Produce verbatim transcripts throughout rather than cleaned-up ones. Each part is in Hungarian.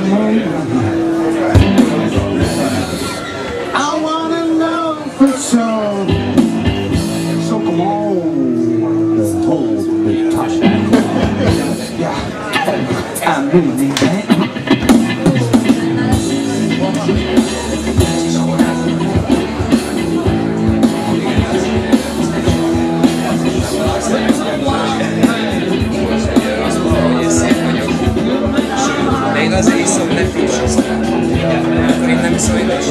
I wanna know for sure. So come on, hold me, touch that. Yeah, I'm really that. Még azért iszom, ne frissítsd. Akkor én nem iszom, én is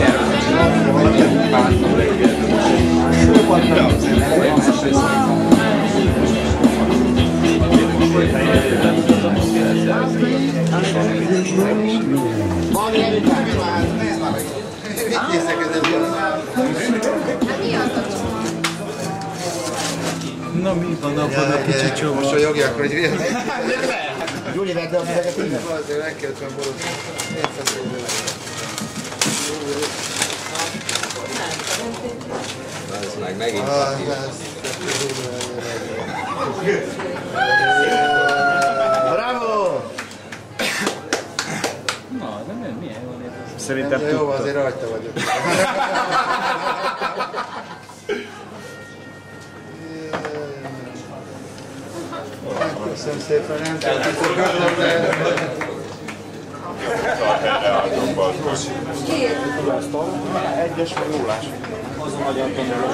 Na mi van abban a kicsi csomag? Mosolyogjak, hogy vélem. Gyuri, vedd a üveget innen? Azért meg kellett van borulni. Ez meg megint. Bravo! Na, de nem, milyen jól érez. Szerintem tudta. Jó, azért rajta vagyok. Köszönöm szépen, nem tetszett, de... Egyes vagy nullás. Azon magyar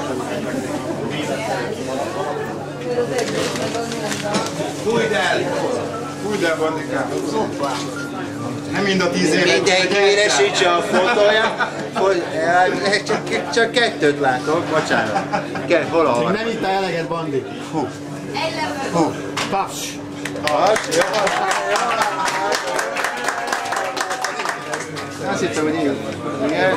Fújd el! Fújd el, bandikám! Nem mind a tíz évet. Mindenki éresítse a fotója. Csak, csak kettőt látok, bocsánat. Kell, hol a nem itt a eleget, Bandi. Hú. Hú. Paps. Paps. Azt hittem, hogy így. Igen.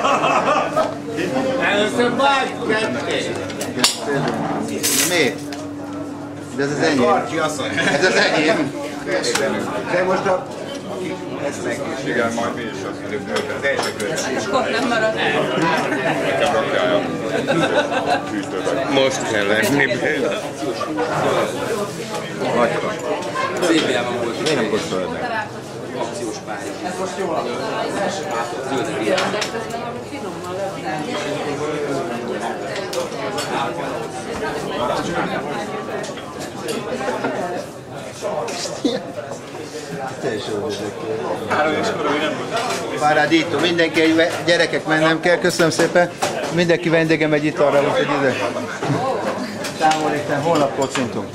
Először vagy ketté. Miért? De ez az enyém. Ez az enyém. De most a... Ez egészséggel majd mi is az előbb az első körös. Akkor nem marad. Nekem rakjál a fűtőbe. Most kell lenni például. Nagyra. Szépiában volt. Miért nem kóstolod meg? Akciós pálya. Ez most jól van. Zöldre ilyen. Paradito, mindenki, gyerekek, mennem kell, köszönöm szépen. Mindenki vendégem egy itt arra, most egy ide. Támolékten, holnap kocintunk.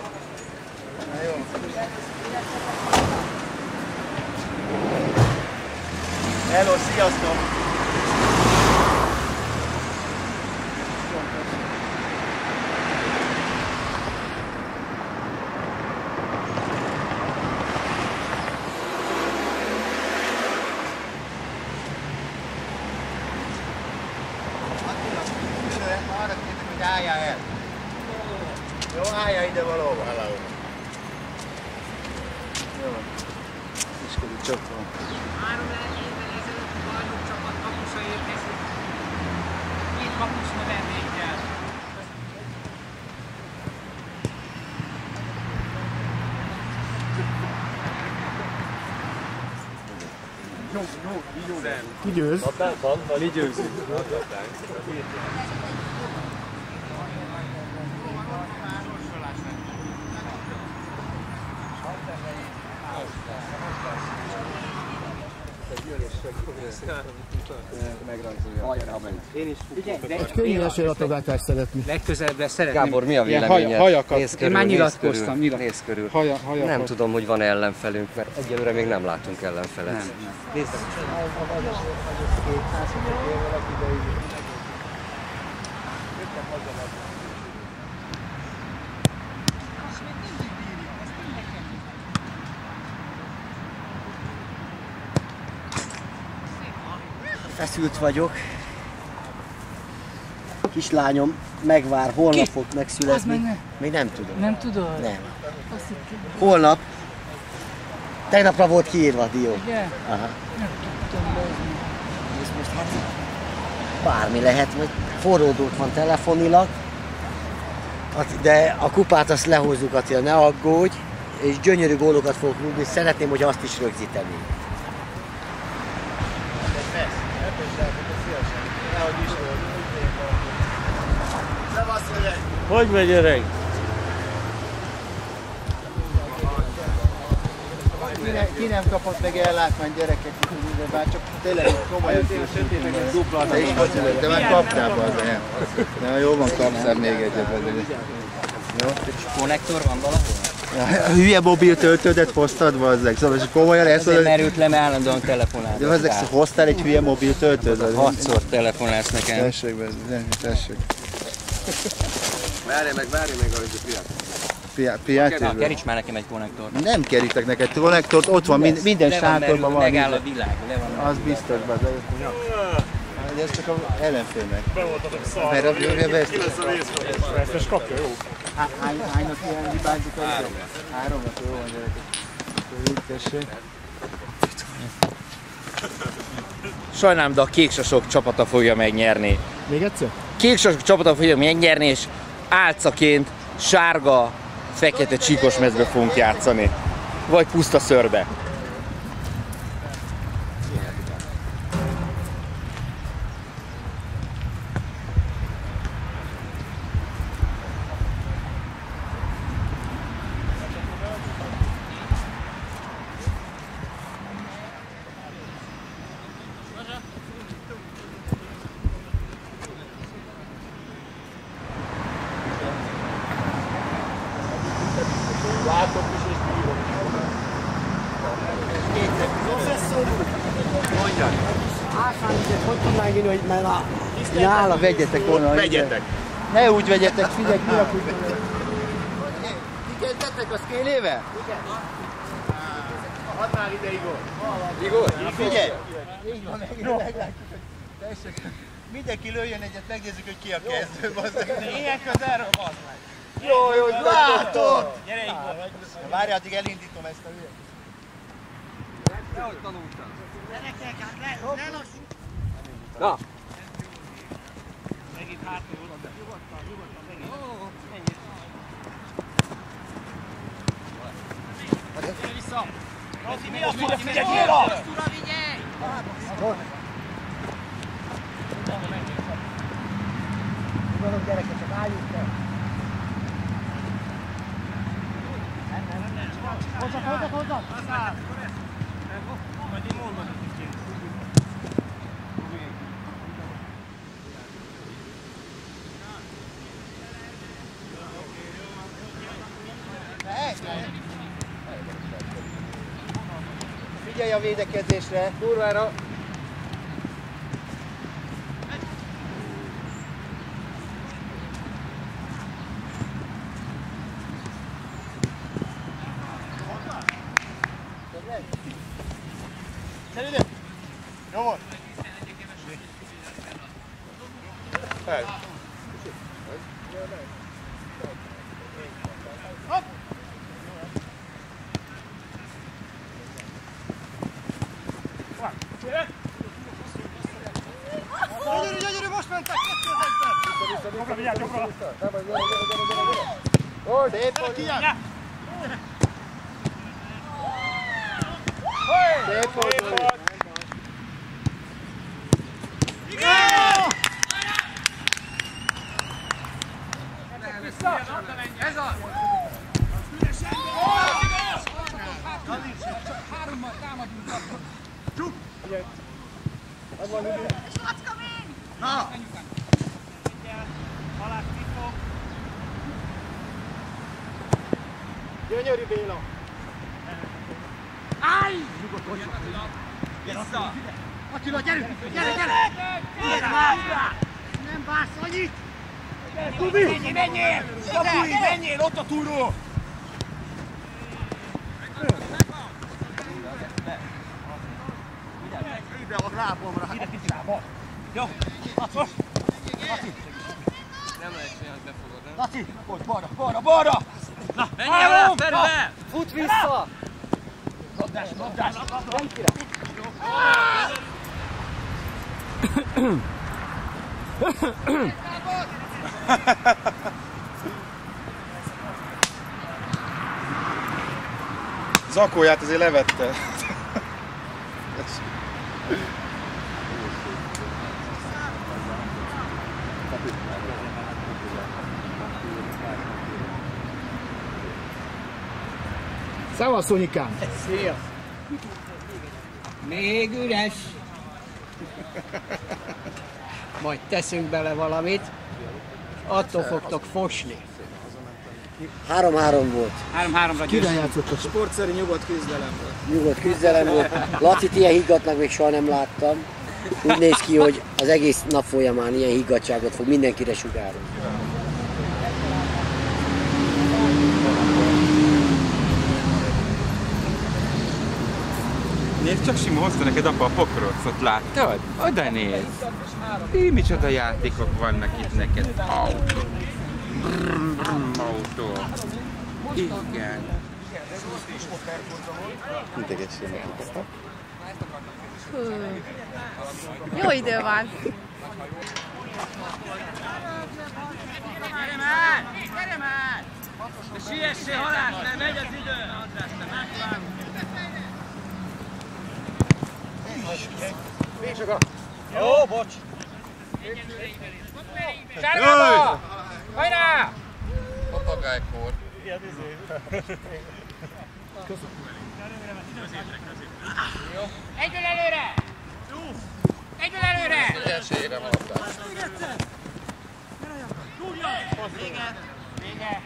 Hello, sziasztok! Arra kértek, hogy álljál el. Jó, álljál ide valóban. Jó. Iskori csatva. Három évvel ezelőtt a bajnok csapat kapusa érkezik. Két kapus növendékkel. Jó, jó, jó. Ki győz? Mi győzünk. Könnyűes latogatást szeretni. Legközelebbre szeretném. Gábor, mi a véleményed? Nézz körül, Én már nézz nyilatkoztam, körül, nyilatkoztam. nézz körül. Haja, haja, Nem haja. tudom, hogy van-e ellenfelünk, mert egyelőre még nem látunk ellenfelet. Nem, nem. Nézd. Feszült vagyok. Kislányom megvár, holnap fog megszületni. Még nem tudom. Nem tudod? Nem. Holnap. Tegnapra volt kiírva a dió. Igen? Aha. Nem tudtam be. Ez most hát bármi lehet, vagy forródót van telefonilag. De a kupát azt lehozzuk, Attila, ne aggódj. És gyönyörű gólokat fogok rúgni, szeretném, hogy azt is rögzíteni. Messz. Epéssel, szívesen. Nehogy is volt. Szevasz, öreg! Hogy megy, öreg? Ki, ne, ki nem kapott meg ellátmány gyerekek, de bár csak tényleg komolyan készültünk. Dupla, de is vagy, de már kaptál be az el. De jó van, kapszál még egyet. Jó? Konnektor van valahol? A hülye mobil töltődet hoztad, bazzeg, szóval és komolyan ezt Azért merült le, mert állandóan telefonálsz. De bazzeg, hoztál egy hülye mobil töltődet? Hatszor telefonálsz nekem. Tessék, bazzeg, tessék. Várj meg, várj meg, ahogy a piát. Piát? Na, keríts már nekem egy konnektort. Nem kerítek neked konnektort, ott van, minden, minden sántorban van. Megáll a világ, le van. Az biztos, bazzeg. De ez csak az ellenfélnek. Be voltatok szar. Mert a bőrje be ezt. Ki lesz a vészfordítás? Vesztes kapja, jó? Hánynak ilyen hibázik a Három. Háromnak, jó van, gyerekek. Tessék. Sajnálom, de a kéksasok csapata fogja megnyerni. Még egyszer? Kéksasok csapata fogja megnyerni, és álcaként sárga, fekete csíkos mezbe fogunk játszani. Vagy puszta szörbe. Látok is és bírom. Professzor úr! Mondjad! Ásványvizet hogy tudnánk inni, hogy már a... Nála vegyetek volna. Vegyetek! Ne úgy vegyetek, figyelj, mi a kutyát. Ti kezdettek a szkélével? Igen. Add már ide, Igor. Igor? Figyelj! Így van, meglátjuk. Tessék. Mindenki lőjön egyet, megnézzük, hogy ki a kezdő. Ilyen közelről, bazd meg. Jó, jó, látod! Gyere, Igor! Várj, addig elindítom ezt a hülyet. Nehogy tanultál. Gyerekek, hát ne, ne lassú! Na! Megint hátul oda, de nyugodtan, nyugodtan, megint. Ennyi. Gyere vissza! Rozi, mi az? Figyelj, figyelj, gyere! Ura, vigyelj! Gondolom, gyerekek, csak álljunk fel! Hozzak, hozzak, hozzak! Hozzak! Majd én mondom, hogy kicsit. Figyelj a védekezésre! Kurvára! Szerintem? Jó volt? Fel! Hopp! Gyönyörű, gyönyörű, most mentek! Jobbra vigyázz, jobbra! Szép volt! Szép volt! Ez az! Csak hárommal támadunk. Csuk! Na! Gyönyörű Béla! Állj! Vissza! Attila, gyerünk! Gyere, gyere! Gyere már! Nem vársz annyit! Kubi! Menjél, menjél! Kubi, menjél! Ott a túró! Ide a lábomra! Ide, kicsi lábom! Jó! Laci! Laci! Nem lehet csinálni, hogy befogod, nem? Laci! Ott, balra, balra, balra! Na, menjél vele, Ferővel! Fut vissza! Labdás, labdás, labdás! Zakóját azért levette. Szevasz, Szonyikám! Szia! Még üres. Majd teszünk bele valamit. Attól fogtok fosni. három-három volt. három-háromra Kivel játszottatok? Sportszerű nyugodt küzdelem volt. Nyugodt küzdelem volt. Lacit ilyen higgadtnak még soha nem láttam. Úgy néz ki, hogy az egész nap folyamán ilyen higgadtságot fog mindenkire sugározni. Nézd, csak sima hozta neked apa a pokrócot, láttad? Oda nézd! Ti micsoda játékok vannak itt neked? Autó. Brum, brum, autó. Igen. Jó idő van. Gyere már! Gyere már! De siessél halál, mert megy az idő! András, te megvágod! Jó, bocs! Sárgába! Hajrá! Papagálykor. Együl előre! Együl előre! Elsőre van a labdát. Vége! Vége!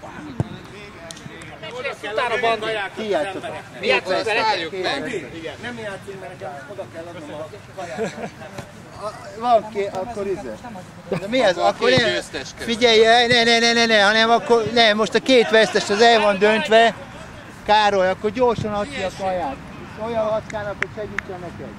Utána banda. Ki játszott? Mi játszott vele? Nem játszunk, mert nekem oda kell adnom a kaját. Van ki, akkor izé. De mi ez? Akkor én... Figyelj, ne, ne, ne, ne, ne, hanem akkor... Ne, most a két vesztes az el van döntve. Károly, akkor gyorsan add ki a kaját. Olyan hatkának, hogy segítsen neked.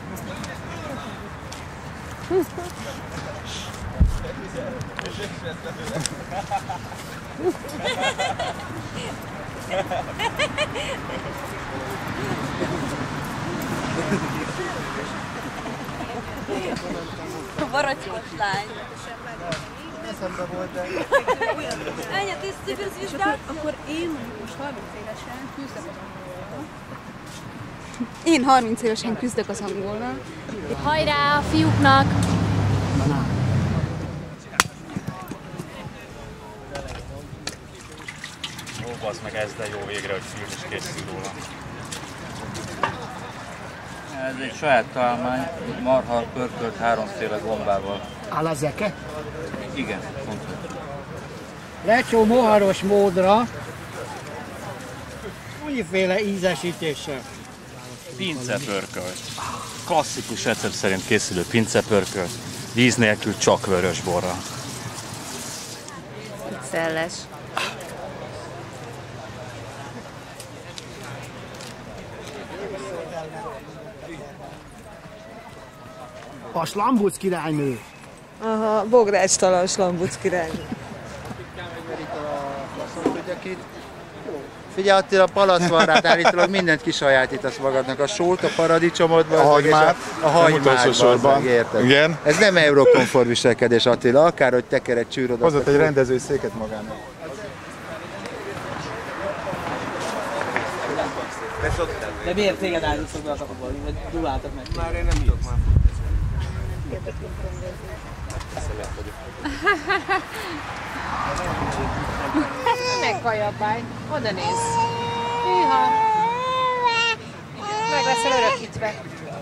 Воротилась lány. Eszembe volt, de... Anya, ты суперзвезда? Akkor én most harminc évesen küzdök az angolnal. Én harminc évesen küzdök az angolnal. Hajrá a fiúknak! Ó, bazd meg, ez de jó végre, hogy film is készül róla. Ez egy saját találmány, marha pörkölt háromféle gombával. Áll a zeke? Igen, pontos. Lecsó moharos módra. Újféle ízesítéssel. Pincepörkölt. Klasszikus recept szerint készülő pincepörkölt. Víz nélkül csak vörös borra. Szelles. A Slambuc királynő. Aha, bográcstalan Slambuc királynő. Figyelj Attila, palac van rá, állítólag mindent kisajátítasz magadnak. A sót, a paradicsomot, a hagymát, a hagymát, érted? Igen. Ez nem eurokomfort viselkedés Attila, akárhogy tekered, csűrod. Hozott egy rendezőszéket magának. De miért téged állítszok be a kapból, vagy duláltak meg? Már én nem tudok már. Megkajabálj, oda nézz. Hűha. Meg leszel örökítve.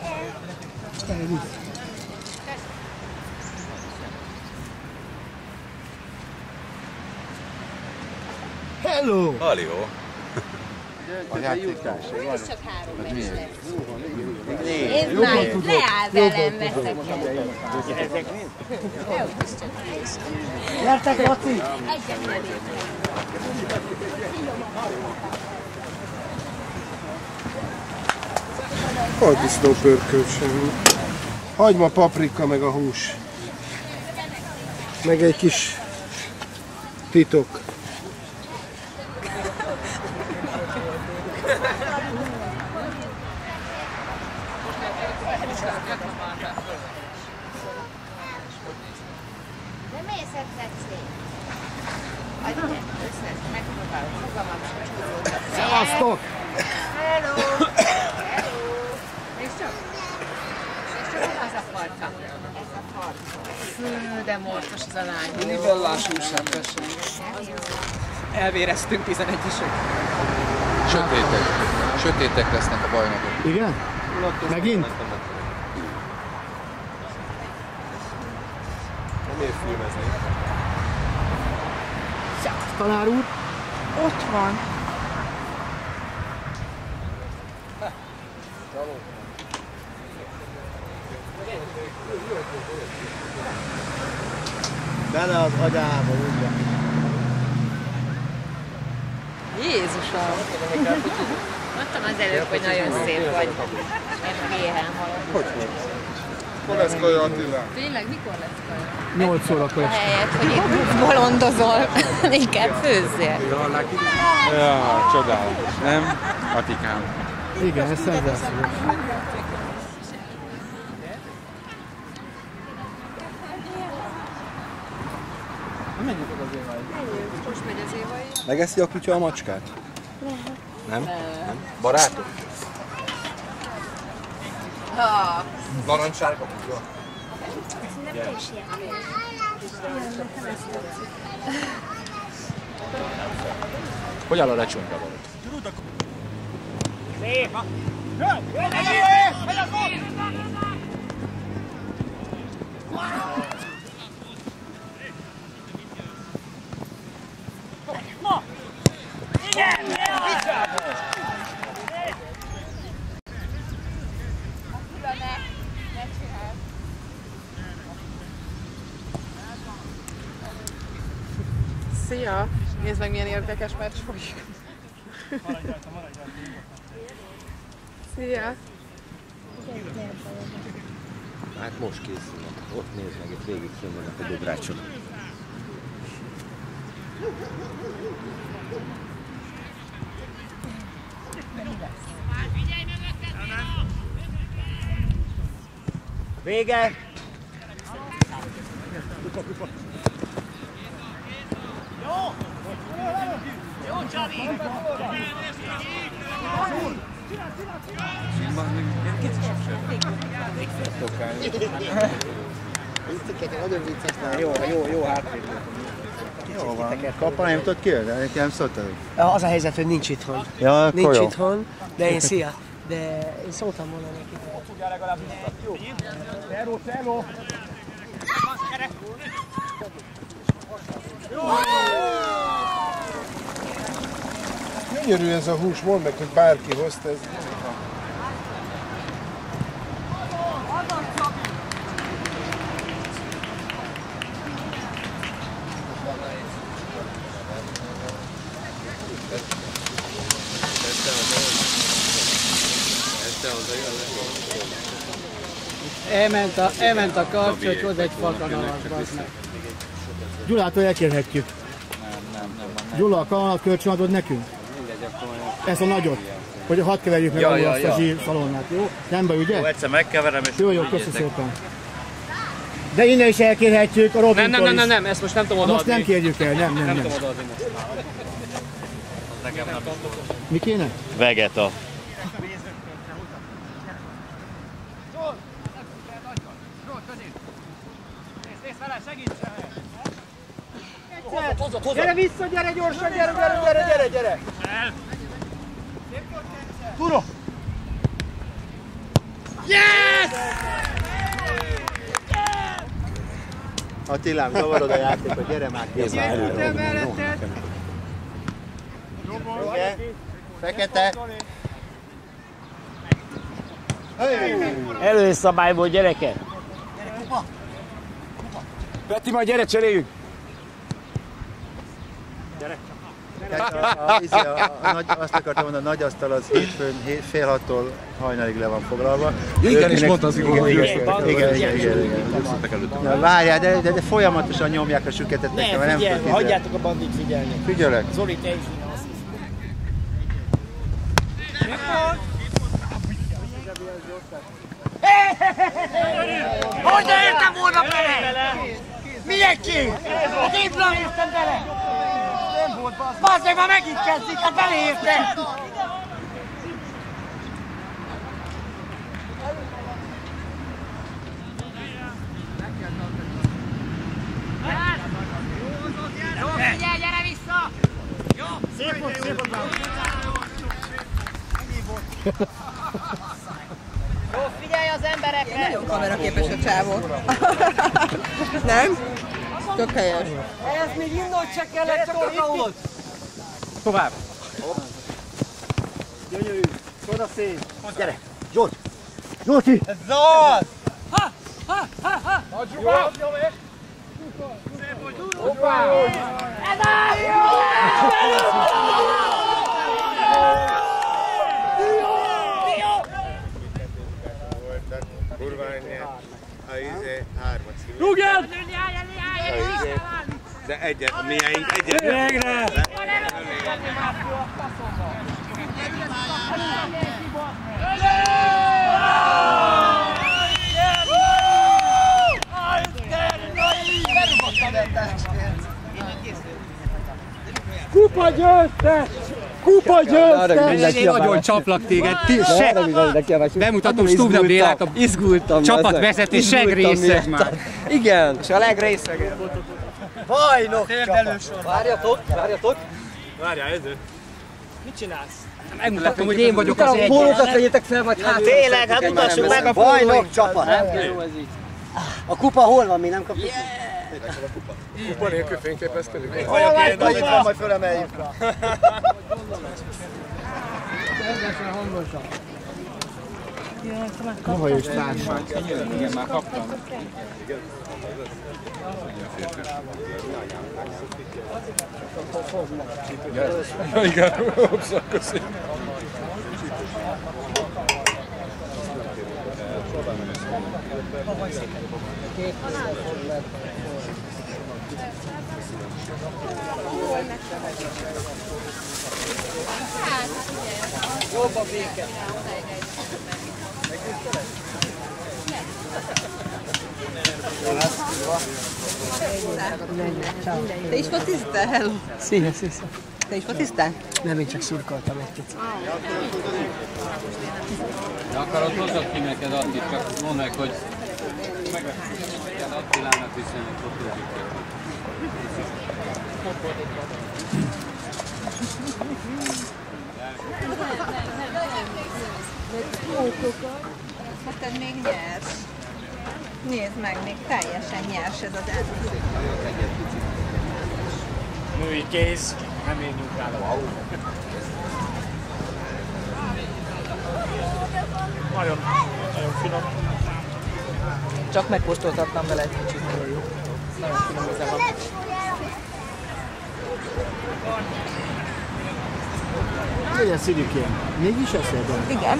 Hello! Halió! A játéktás. Ez csak három meccs lesz. Én már leáll velem veszeket. Gyertek, Laci! Hagydisznó pörkölt semmi. Hagyma, paprika, meg a hús. Meg egy kis titok. De miért tetszik? Adj meg, összes, megpróbálok, fogalmam sem csúszódtak. Szevasztok! Hello! Hello! És csak? És csak az a farka. Ez a farka. Fű, de morcos az a lány. Nivellás újságverseny. Elvéreztünk tizenegyesek. Sötétek. Sötétek lesznek a bajnokok. Igen? Megint? Miért filmezni? Tanár úr? Ott van. Bele az agyába, úgy van. Jézusom! Mondtam az előbb, hogy nagyon szép vagy. Én éhen halok. Hogy hogy? Mikor lesz kaja, Attila? Tényleg, mikor lesz kaja? nyolc órakor este. Ahelyett, hogy itt bolondozol, inkább főzzél. Ja, csodálatos, nem? Atikám. Igen, ez szenzációs. Menjünk az évaj. Most megy az évaj. Megeszi a kutya a macskát? Nem? Nem? Barátok? Ha. Narancssárga kutya. Szerintem te is Hogy áll a lecsonka való? Szép! Szia! Nézd meg, milyen érdekes meccs folyik. Szia! Hát most készülnek. Ott nézd meg, itt végig fönn a bográcsok. Vége! Kupa, kupa. Jó! Jó, Csabi! Jó, jó, jó hátvéd. Jó van. Kappa nem tudod ki, de nekem szóltad. Az a helyzet, hogy nincs itthon. Ja, akkor nincs jó. itthon, de én szia. De én szóltam volna neki. Tudjál legalább vissza. Jó. Cello, cello! Gyönyörű ez a hús, mondd meg, hogy bárki hozta, ez Elment a, elment a karcs, hogy hoz egy fakanalat, bazd meg. Gyulától elkérhetjük. Gyula, a kanalat kölcsön adod nekünk? Ez a nagyot. Hogy hadd keverjük meg Ja, alul ja, azt ja. a zsírszalonnát, jó? Nem baj, ugye? Jó, egyszer megkeverem és... Jó, jó, köszönöm szépen. De innen is elkérhetjük a Robintól Nem, nem, nem, nem, is. nem, ezt most nem tudom Ha odaadni. most nem kérjük el, nem, nem, Nem nem. tudom odaadni most. Nekem nem Mi kéne? Vegeta. Gyere vissza, gyere gyorsan, gyere, gyere, gyere, gyere, gyere! Turo! Yes! Attilám, zavarod a játékot, gyere már ki. Fekete. Előszabályból, gyerekek! Peti, majd gyere, cseréljünk! Gyere! A, a, a, a, nagy, azt akartam mondani, a nagy asztal az hétfőn, hét, fél hattól hajnalig le van foglalva. Ja, igen, és Ők mondta az igaz, hogy igen, jössz. igen, igen, igen, igen. Ja, várjál, de, de, de folyamatosan nyomják a süketet nekem, mert nem figyelj, tudod hagyjátok a bandit figyelni. Figyelek. Zoli, te is. Hogy ne értem volna bele? Milyen ki? A képről értem bele! Bazd meg, már megint kezdik, hát beleértem! Jó, figyelj az emberekre! Nagyon kameraképes a csávó. Nem? Tök helyes. Ez még innót se kellett, csak kakaót! Tovább! Gyönyörű! Oda szép! Gyere! Zsolt! Zsolti! Ez az! Ha! Ha! Ha! Ha! Jó! Hoppá! Ez az! Rúgjál! De egyet, miénk egyet. Végre! Kupa győztes! Kupa győztes! Én nagyon csaplak téged. Bemutatom Stubna Bélát, a csapatvezető segrészes már. Igen. És a legrészegebb. Bajnok csapat! Várjatok, várjatok. Várjál, ez ő. Mit csinálsz? Megmutatom, hogy én vagyok az egyik. Pólókat vegyetek fel, vagy hát. Tényleg, hát mutassuk meg a Bajnok csapat! A kupa hol van, mi nem kapjuk? Kupa nélkül fényképezkedünk. Hol van kupa? Majd fölemeljük. Rendesen hangosan. Kavaj és társa. Igen, már kaptam. Ja, igen, hoppszak, köszi. Jobb a béke. Te is focisztál? Hello! Szia, szia. Te is focisztál? Nem, én csak szurkoltam egy kicsit. De akarod, hozzak ki neked Attit, csak mondd meg, hogy Attilának viszonylag fotózik. Hát ez még nyers. Nézd meg, még teljesen nyers ez az elő. Női kéz, nem én nyugálom. Nagyon, nagyon finom. Csak megkóstoltattam vele egy kicsit, nagyon jó. Nagyon finom íze van. Legyen szívükén. Mégis eszed? Igen.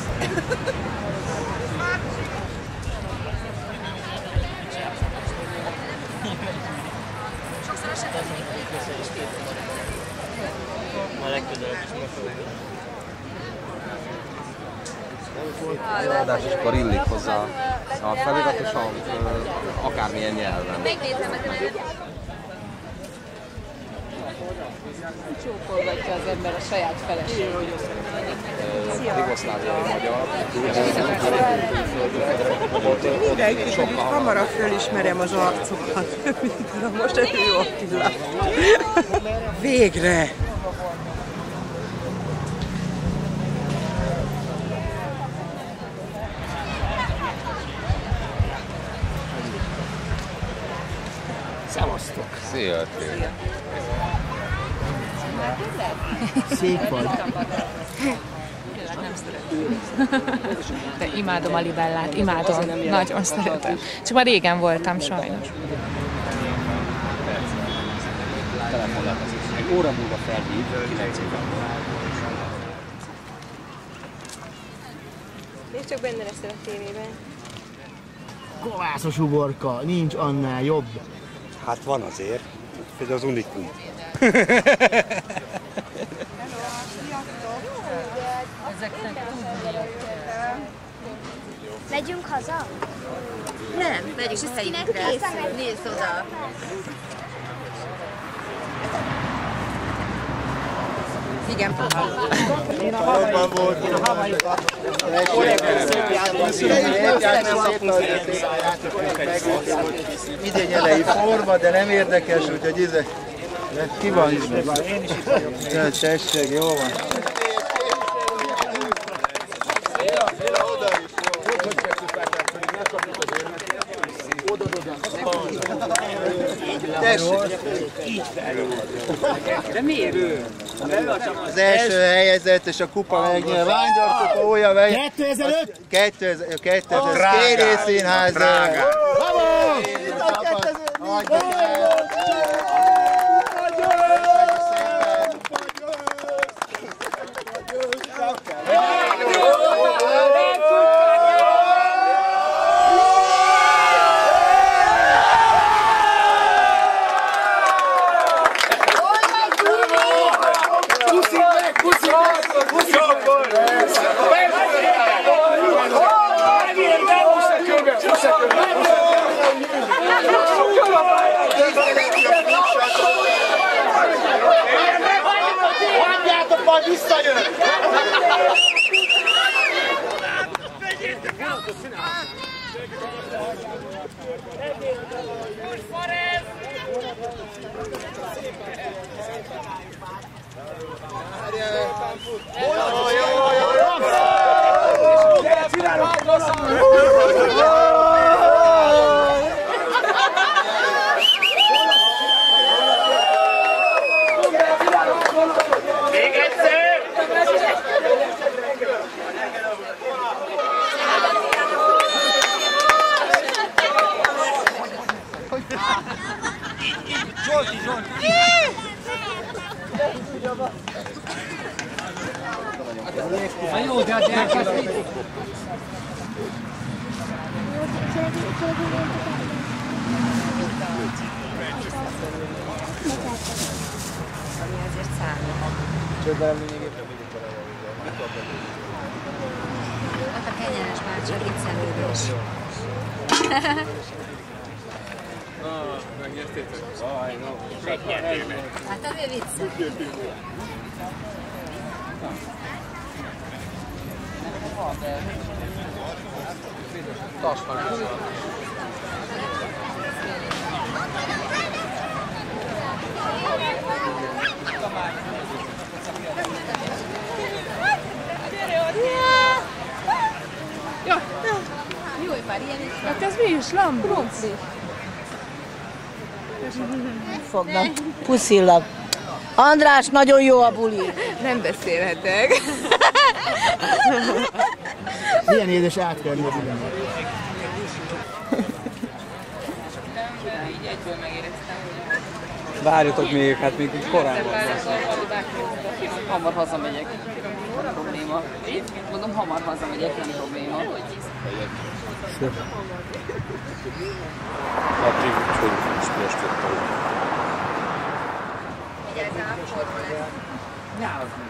A legközelebb is megfelelő. Adásoskor illik hozzá a felirat és a, akármilyen nyelven. Csókolgatja az ember a saját feleségét. Jugoszláviai magyar. Mindenki, hogy hamarabb felismerem az arcokat. Na most ez jó Attila. Végre! Szevasztok! Szia, Attila! Szép vagy. Nem szeretem. De imádom a libellát, imádom, nagyon szeretem. Csak már régen voltam, sajnos. Egy óra múlva felhív, kilenc éve. Nézd csak benne leszel a tévében. Kovászos uborka, nincs annál jobb. Hát van azért, ez az unikum. Megyünk haza? Nem, megyünk a helyünkre. Nézd oda. Igen. Én a havaiban volt. Én a havaiban. Idény elejé forma, de nem érdekes, úgyhogy ez ki van is. Én is itt vagyok. Tessék, jó van. De miért ő? Az első helyezett és a kupa megnyer. Vándor kupa újabb helyezett. kétezer-öt? kétezer-öt. Kérés Színház. Drága. Hagyjátok, majd visszajön! Még egyszer! Zsolti, Zsolti! Na jó, de hát elkezdték. Ami azért számít. Csődben lényegében mindig Hát a kenyeres már csak viccelődés. Megnyertétek? Aj, no. Megnyertétek. Hát azért viccelődés. Jó, már ilyen is van. Hát ez mi is? Lambruncli. Fognak. Puszillak. András, nagyon jó a buli. Nem beszélhetek. Milyen édes átkelni a videót. Így egyből megéreztem, hogy... Várjatok még, hát még korán van. Hamar hazamegyek. Nem probléma. Mondom, hamar hazamegyek, nem probléma. Addig, hogy is piestettem. Vigyázzál, forró lesz. Nyálasz meg.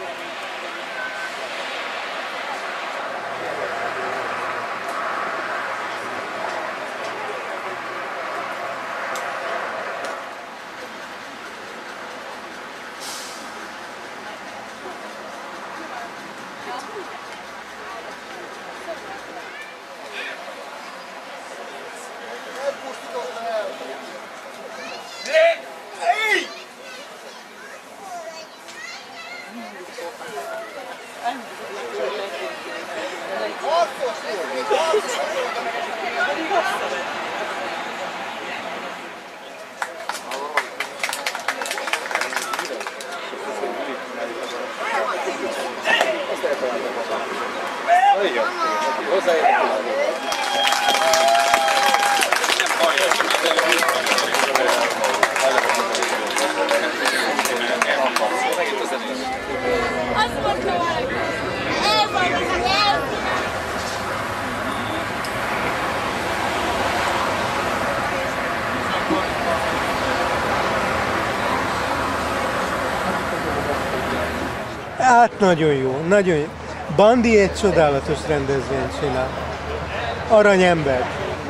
Hát nagyon jó, nagyon jó. Bandi egy csodálatos rendezvényt csinál. Aranyember.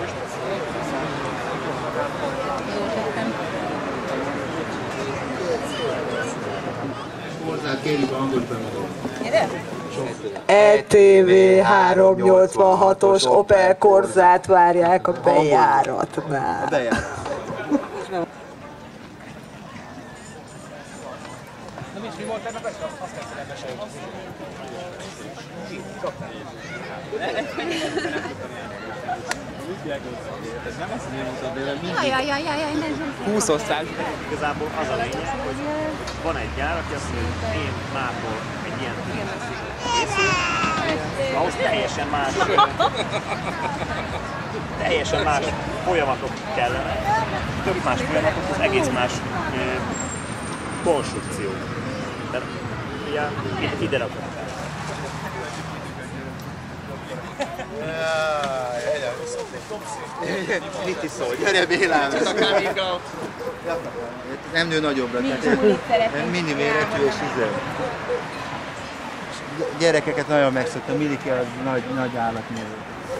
E T V háromszáznyolcvanhatos Opel Corzát várják a bejáratnál. A bejárat. Na mi volt ennek ezt? Azt kell szerepesek. Ez nem azt mondod, de mindig... Jajjajjajjaj, ne húsz osztály. Igazából az a lényeg, hogy van egy gyár, aki azt mondja, hogy én márból egy ilyen készül, ahhoz teljesen más, teljesen más folyamatok kellene, több más folyamatok, az egész más konstrukció. Tehát ilyen ide rakok. Mit iszol? Gyere Bélám! Nem nő nagyobbra, tehát mini méretű és íző. Gyerekeket nagyon megszoktam, Miliki a nagy, nagy állatmérő.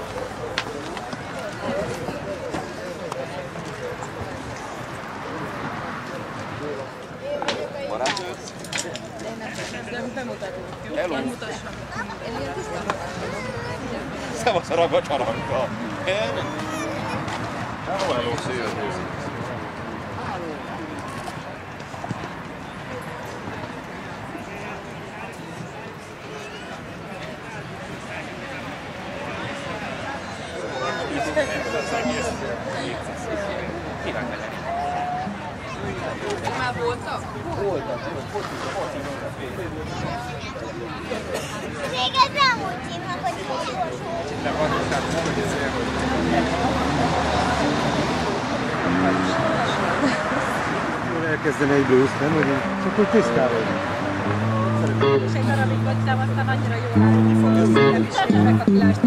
Hello! Szevasz a raga csaranka! Hello, szépen! Már voltak? Voltak, Téged nem úgy hívnak, hogy elkezdene egy blues, nem? Hogy csak úgy tisztában. És egy darabig vagytál, aztán annyira jól állni fogsz, nem is ennek a kilást.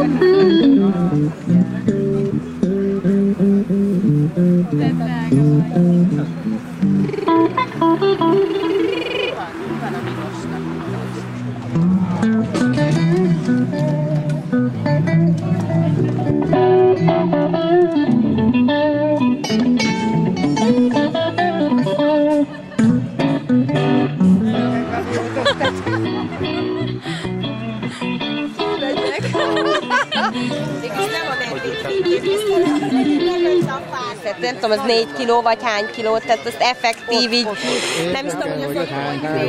De drága vagy. Van a Milosnak. Nem tudom, az négy kiló vagy hány kiló, tehát azt effektív így, nem is tudom, hogy az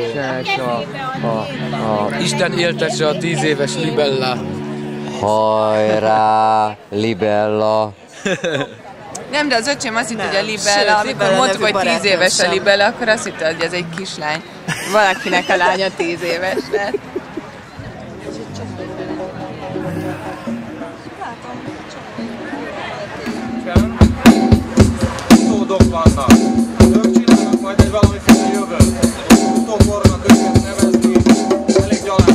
ott Isten éltesse a tíz éves Libella. Hajrá, Libella. Nem, de az öcsém azt hitt, hogy a Libella, amikor mondtuk, hogy tíz éves a Libella, akkor azt hitt, hogy ez egy kislány. Valakinek a lánya tíz éves lett. Utódok vannak. Ők csinálnak majd egy valamiféle jövőt. Utókornak őket nevezni, elég gyalázni.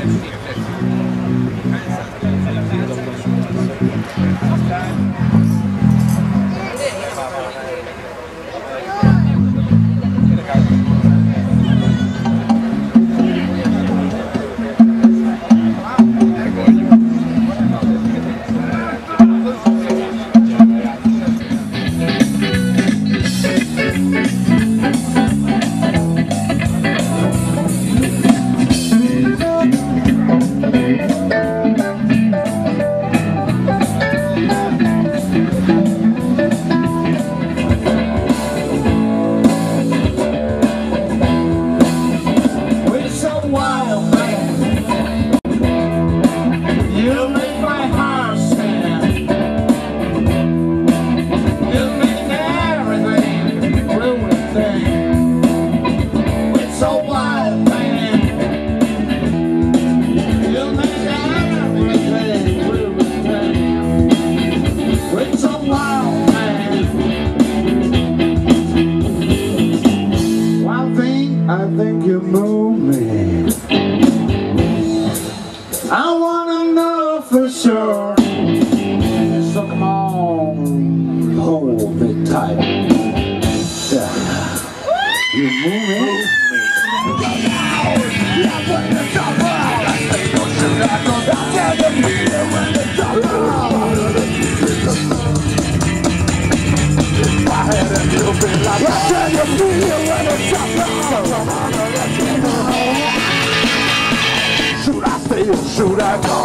Should I go?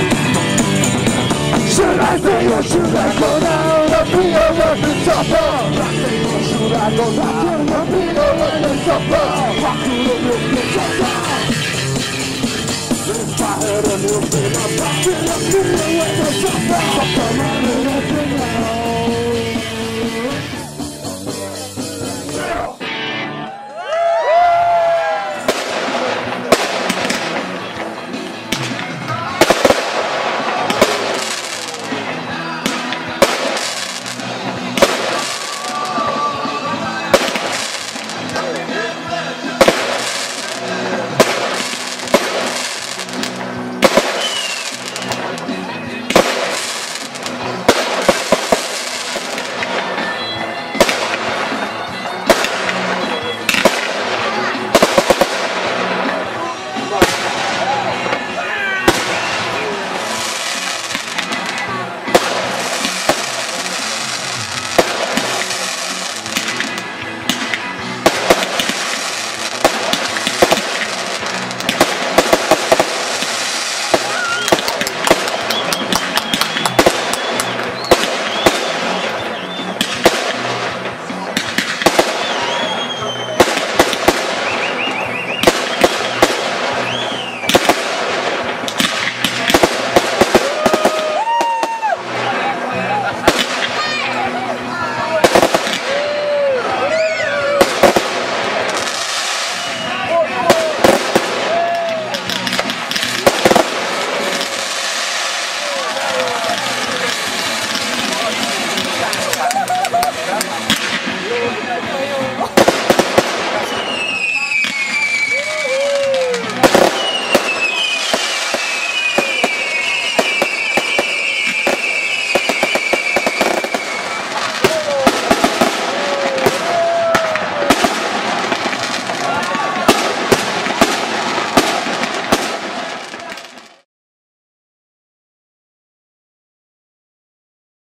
Should I stay or should I go down the field of the supper? Should I go down the field of the supper? Walk through the supper. If I had a little bit of rock in the field of the supper.